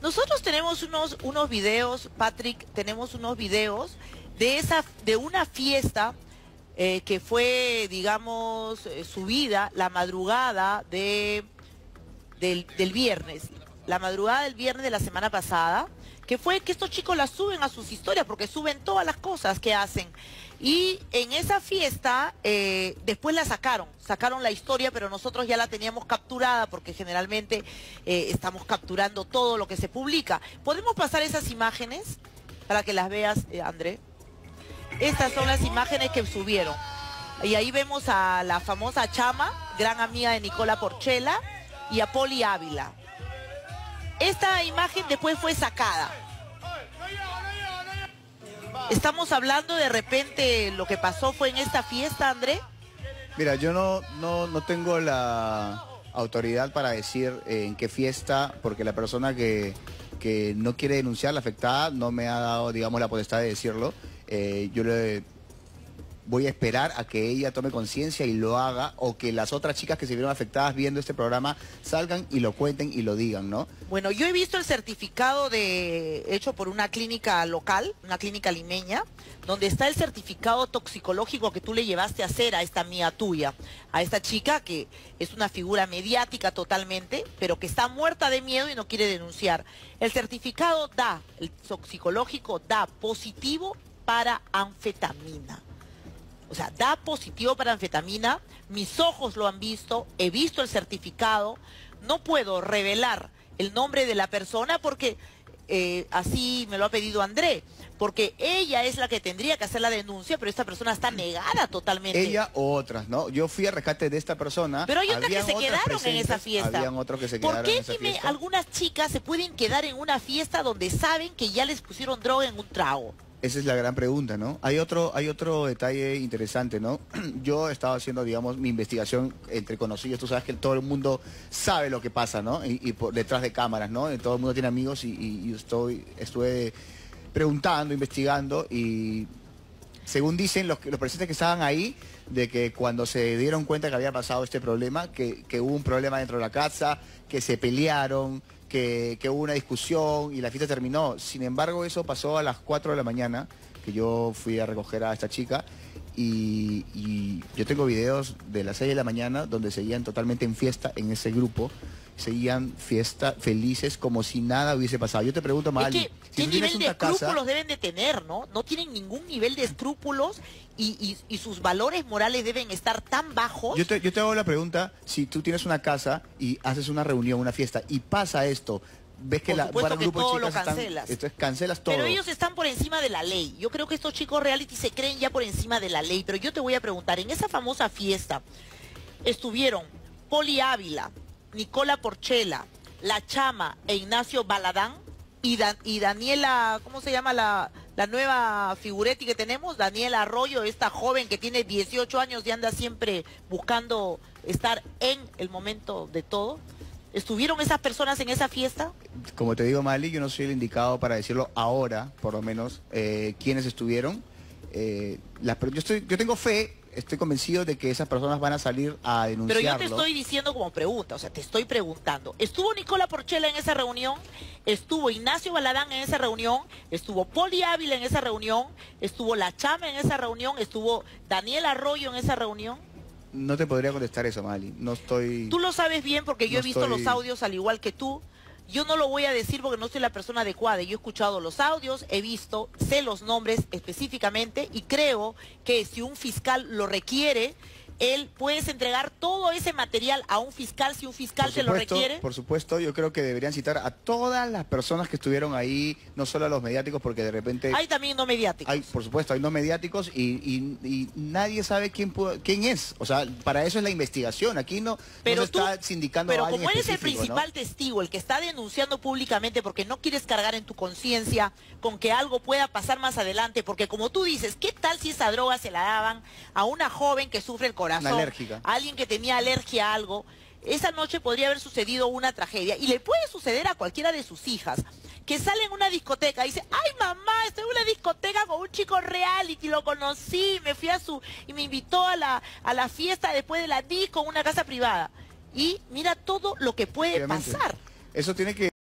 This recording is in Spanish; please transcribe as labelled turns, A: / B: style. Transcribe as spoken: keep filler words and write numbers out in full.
A: Nosotros tenemos unos, unos videos, Patrick, tenemos unos videos de, esa, de una fiesta eh, que fue, digamos, eh, subida la madrugada de, del, del viernes, la madrugada del viernes de la semana pasada, que fue que estos chicos la suben a sus historias, porque suben todas las cosas que hacen. Y en esa fiesta, eh, después la sacaron, sacaron la historia, pero nosotros ya la teníamos capturada, porque generalmente eh, estamos capturando todo lo que se publica. ¿Podemos pasar esas imágenes para que las veas, eh, André? Estas son las imágenes que subieron. Y ahí vemos a la famosa Chama, gran amiga de Nicola Porchela, y a Poli Ávila. Esta imagen después fue sacada. Estamos hablando de repente lo que pasó fue en esta fiesta, André.
B: Mira, yo no, no, no tengo la autoridad para decir eh, en qué fiesta, porque la persona que, que no quiere denunciar, la afectada, no me ha dado, digamos, la potestad de decirlo. Eh, yo le voy a esperar a que ella tome conciencia y lo haga, o que las otras chicas que se vieron afectadas viendo este programa salgan y lo cuenten y lo digan, ¿no?
A: Bueno, yo he visto el certificado de hecho por una clínica local, una clínica limeña, donde está el certificado toxicológico que tú le llevaste a hacer a esta amiga tuya, a esta chica que es una figura mediática totalmente, pero que está muerta de miedo y no quiere denunciar. El certificado da, el toxicológico da positivo para anfetamina. O sea, da positivo para anfetamina, mis ojos lo han visto, he visto el certificado, no puedo revelar el nombre de la persona porque eh, así me lo ha pedido André, porque ella es la que tendría que hacer la denuncia, pero esta persona está negada totalmente.
B: Ella o otras, ¿no? Yo fui al rescate de esta persona.
A: Pero hay otras que se
B: otras
A: quedaron en esa fiesta.
B: Habían otros que se
A: ¿Por
B: quedaron
A: qué,
B: en esa
A: dime,
B: fiesta?
A: algunas chicas se pueden quedar en una fiesta donde saben que ya les pusieron droga en un trago?
B: Esa es la gran pregunta, ¿no? Hay otro, hay otro detalle interesante, ¿no? Yo estaba haciendo, digamos, mi investigación entre conocidos. Tú sabes que todo el mundo sabe lo que pasa, ¿no? Y, y por detrás de cámaras, ¿no? Todo el mundo tiene amigos y, y, y estoy, estuve preguntando, investigando y según dicen los, los presentes que estaban ahí, de que cuando se dieron cuenta que había pasado este problema, que, que hubo un problema dentro de la casa, que se pelearon, Que, que hubo una discusión y la fiesta terminó. Sin embargo, eso pasó a las cuatro de la mañana, que yo fui a recoger a esta chica, y, y yo tengo videos de las seis de la mañana donde seguían totalmente en fiesta en ese grupo, seguían fiesta felices como si nada hubiese pasado. Yo te pregunto, Mali,
A: es que,
B: si
A: ¿qué
B: tú tienes
A: nivel de
B: una
A: escrúpulos
B: casa,
A: deben de tener, no? No tienen ningún nivel de escrúpulos y, y, y sus valores morales deben estar tan bajos.
B: Yo te, yo te hago la pregunta, si tú tienes una casa y haces una reunión, una fiesta, y pasa esto, ves que
A: Por
B: la
A: supuesto
B: para un
A: que
B: grupo de
A: todo lo
B: chicas están,
A: cancelas.
B: esto es, cancelas todo.
A: Pero ellos están por encima de la ley. Yo creo que estos chicos reality se creen ya por encima de la ley. Pero yo te voy a preguntar, en esa famosa fiesta estuvieron Poli Ávila, Nicola Porchela, La Chama e Ignacio Baladán y, Dan, y Daniela, ¿cómo se llama la, la nueva figuretti que tenemos? Daniela Arroyo, esta joven que tiene dieciocho años y anda siempre buscando estar en el momento de todo. ¿Estuvieron esas personas en esa fiesta?
B: Como te digo, Mali, yo no soy el indicado para decirlo ahora, por lo menos, eh, quiénes estuvieron. Eh, las, yo, estoy, yo tengo fe, estoy convencido de que esas personas van a salir a denunciarlo.
A: Pero yo te estoy diciendo como pregunta, o sea, te estoy preguntando. ¿Estuvo Nicola Porchela en esa reunión? ¿Estuvo Ignacio Baladán en esa reunión? ¿Estuvo Poli Ávila en esa reunión? ¿Estuvo La Chama en esa reunión? ¿Estuvo Daniel Arroyo en esa reunión?
B: No te podría contestar eso, Mali. No estoy...
A: Tú lo sabes bien porque yo
B: no
A: he visto
B: estoy...
A: los audios al igual que tú. Yo no lo voy a decir porque no soy la persona adecuada. Yo he escuchado los audios, he visto, sé los nombres específicamente y creo que si un fiscal lo requiere, él puedes entregar todo ese material a un fiscal si un fiscal
B: por
A: te
B: supuesto,
A: lo requiere.
B: Por supuesto, yo creo que deberían citar a todas las personas que estuvieron ahí, no solo a los mediáticos, porque de repente...
A: Hay también no mediáticos.
B: Hay, por supuesto, hay no mediáticos y, y, y nadie sabe quién pudo, quién es. O sea, para eso es la investigación. Aquí no,
A: pero
B: no se
A: tú,
B: está sindicando
A: pero
B: a alguien
A: como eres el
B: específico,
A: principal
B: ¿no?
A: testigo, el que está denunciando públicamente porque no quieres cargar en tu conciencia con que algo pueda pasar más adelante, porque como tú dices, ¿qué tal si esa droga se la daban a una joven que sufre el corazón?
B: Una alérgica.
A: A alguien que tenía alergia a algo. Esa noche podría haber sucedido una tragedia y le puede suceder a cualquiera de sus hijas que sale en una discoteca y dice, ay mamá, estoy en una discoteca con un chico reality, lo conocí, me fui a su y me invitó a la, a la fiesta después de la disco en una casa privada y mira todo lo que puede
B: Obviamente.
A: pasar.
B: Eso tiene que